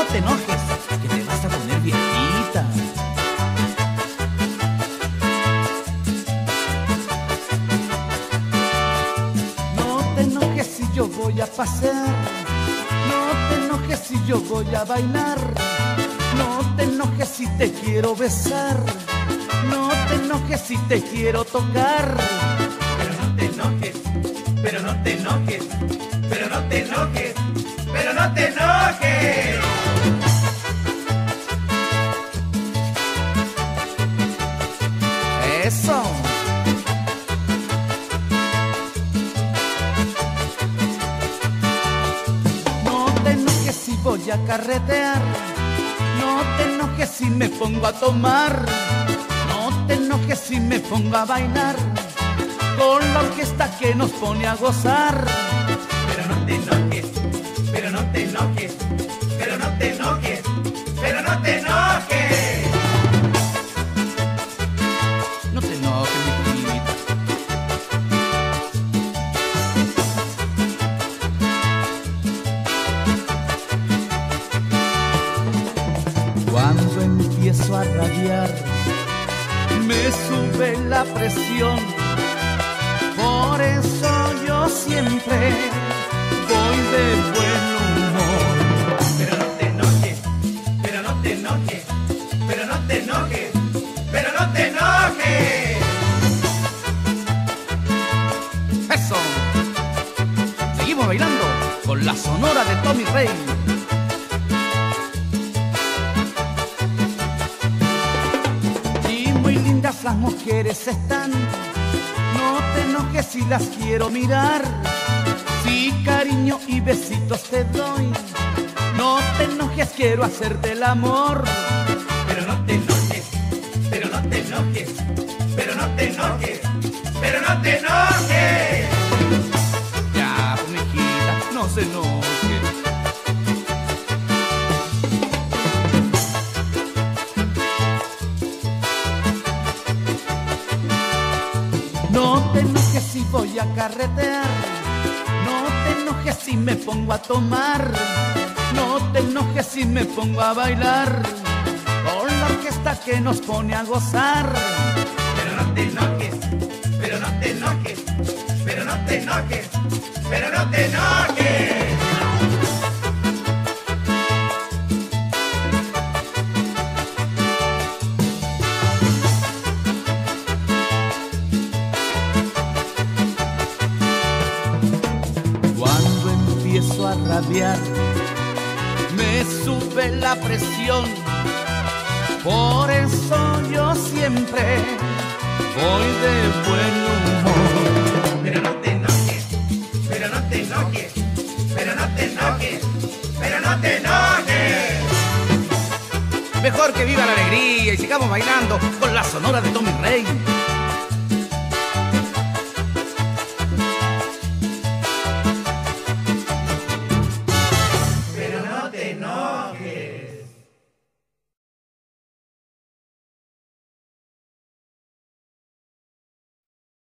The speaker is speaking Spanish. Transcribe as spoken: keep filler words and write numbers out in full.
te enojes, que te vas a poner viejita. No te enojes si yo voy a pasear, no te enojes si yo voy a bailar, no te enojes si te quiero besar, no te enojes si te quiero tocar. Pero no te enojes, pero no te enojes, pero no te enojes, pero no te enojes. Eso. No te enojes si voy a carretear, no te enojes si me pongo a tomar, no te enojes si me pongo a bailar con la orquesta que nos pone a gozar. Pero no te enojes, pero no te enojes, pero no te enojes, pero no te enojes. No te enojes, mi chiquita. Cuando empiezo a rabiar, me sube la presión. Por eso yo siempre voy de buen humor. Pero no te enojes, pero no te enojes, pero no te enojes, pero no te enojes. ¡Eso! Seguimos bailando con la sonora de Tommy Rey. Y muy lindas las mujeres están, no te enojes si las quiero mirar. Si cariño y besitos te doy, no te enojes, quiero hacerte el amor. Pero no te enojes, pero no te enojes, pero no te enojes, pero no te enojes. Ya, pues, mijita, no se enoje. No te enojes si voy a carretear, no te enojes si me pongo a tomar, no te enojes si me pongo a bailar con la orquesta que nos pone a gozar. Pero no te enojes, pero no te enojes, pero no te enojes, pero no te enojes. Cuando empiezo a rabiar, me sube la presión. Por eso yo siempre voy de buen humor. Pero no te enojes, pero no te enojes, pero no te enojes, pero no te enojes. Mejor que viva la alegría y sigamos bailando con la sonora de Tommy Rey.